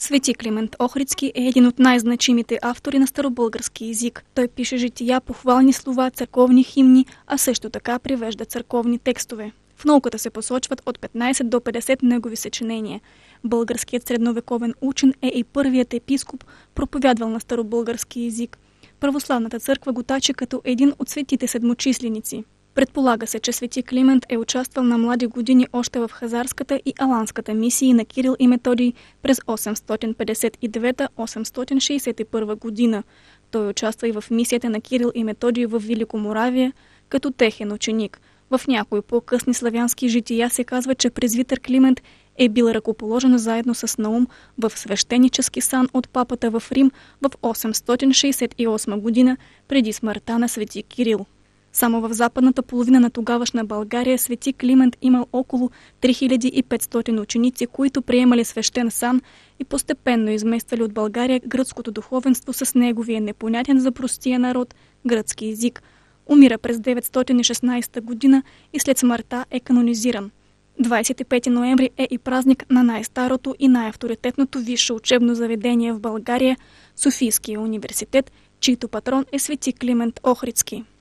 Свети Климент Охридски е един от най-значимите автори на старобългарски език. Той пише жития, похвални слова, църковни химни, а също така превежда църковни текстове. В науката се посочват от 15 до 50 негови съчинения. Българският средновековен учен е и първият епископ, проповядвал на старобългарски език. Православната църква го тачи като един от светите седмочисленици. Предполага се, че свети Климент е участвал на млади години още в хазарската и аланската мисии на Кирил и Методий през 859-861 година. Той участва и в мисията на Кирил и Методий в Великоморавия като техен ученик. В някои по-късни славянски жития се казва, че презвитър Климент е бил ръкоположен заедно с Наум в свещенически сан от папата в Рим в 868 година преди смъртта на свети Кирил. Само в западната половина на тогавашна България свети Климент имал около 3500 ученици, които приемали свещен сан и постепенно измествали от България гръцкото духовенство с неговия непонятен за простия народ гръцки език. Умира през 916 година и след смъртта е канонизиран. 25 ноември е и празник на най-старото и най-авторитетното висше учебно заведение в България – Софийския университет, чийто патрон е свети Климент Охридски.